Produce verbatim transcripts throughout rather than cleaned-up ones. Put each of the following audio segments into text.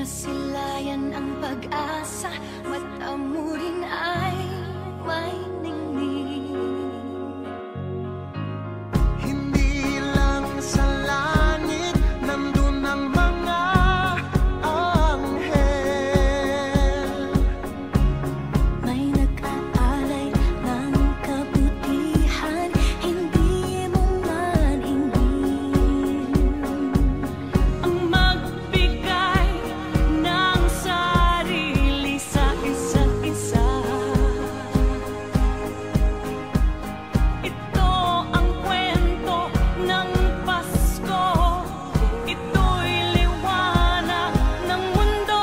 Nasilayan ang pag-asa, mata mo rin ay may ningning. Hindi lang sa langit nandun ang mga anghel. May nag-aalay ng kabutihan, hindi mo man hingin. Ang magbigay ng sarili sa isa't isa. Ito ang kwento ng Pasko. Ito'y liwanag ng mundo.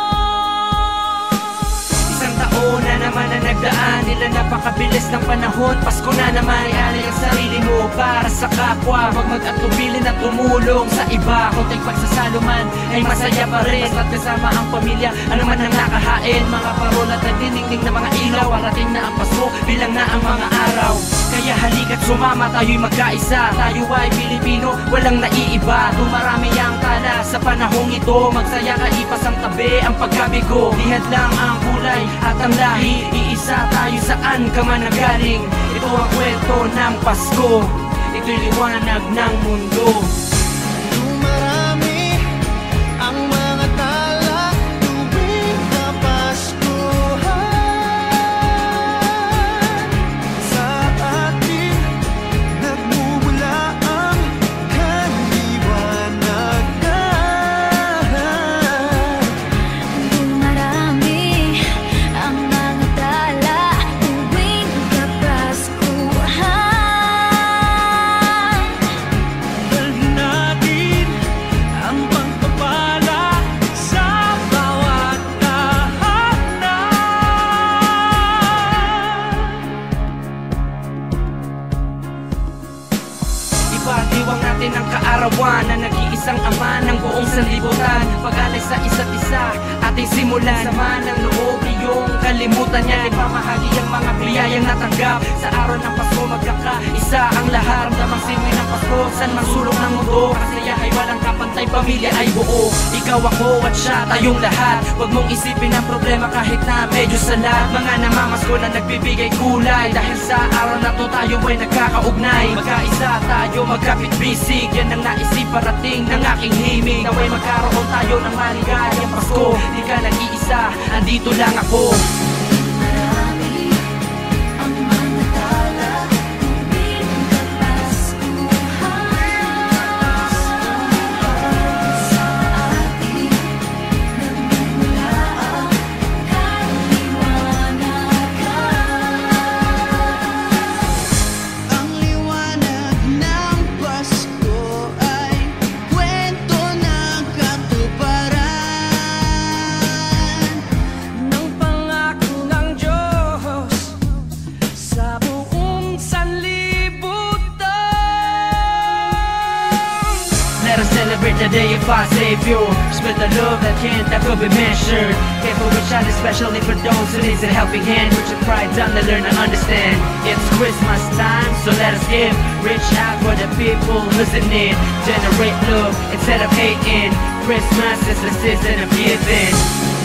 Isang taon na naman na nagdaan, nila napakabilis ng panahon. Pasko na naman, ialay ang sarili mo para sa kapwa. Huwag mag-atubilin at tumulong sa iba. Kunting pagsasalo man ay masaya pa rin. At kasama ang pamilya, ano man ang nakahain. Mga parola at nagdiningning na mga ilaw. Parating na ang Pasko, bilang na ang mga araw. Kaya halika't sumama, tayo'y magkaisa. Tayo ay Pilipino, walang naiiba. Dumarami ang tala sa panahong ito. Magsaya ka, ipas ang tabi, ang pagkabigo. Lihad lang ang kulay at ang lahi. Iisa tayo saan ka man nagaling. Ito ang kwento ng Pasko. Ito'y liwanag ng mundo. Dumarami ang mga tala tuwing Kapaskuhan. Sa atin nagmumula ang kaliwanagan. Dumarami ang mga tala tuwing Kapaskuhan. Dalhin natin ang pagpapala sa bawat tahanan. Ipagdiwang natin ang kaarawan na nag-iisang ama ng buong sanlibutan. Pag-alay sa isa't isa, ating simulan. Sama ng loob, iyong kalimutan niya. Ipamahagi ang mga biyayang natanggap. Sa araw ng Pasko, magkakaisa ang lahat. Ramdamang simoy ng Pasko, san mang sulok ng mundo. Kasaya ay walang kapantay, pamilya ay buo. Ikaw, ako at siya, tayong lahat. Huwag mong isipin ang problema kahit na medyo salat. Mga namamasko na nagbibigay kulay. Dahil sa araw na to tayo ay nagkakaugnay. Magkaisa tayo, magkapit-bisig. Yan ang naisip parating ng aking himig. Naway magkaroon tayo ng maligayang Pasko. Di ka nag-iisa, andito lang ako. Marami ang mga tala tuwing Kapaskuhan. Sa atin nagmumula ang kaliwanagan. Ang liwanag ng Pasko ay kwento ng katuparan Ng pangako ng Diyos sa buong sanlibutan. Let us celebrate the day of our Savior. Spread the love that can't ever be measured. Careful with shine, especially for those who needs a helping hand. Put your pride down to learn and understand. It's Christmas time, so let us give. Reach out for the people who's in need. Generate love instead of hating. Christmas is the season of giving.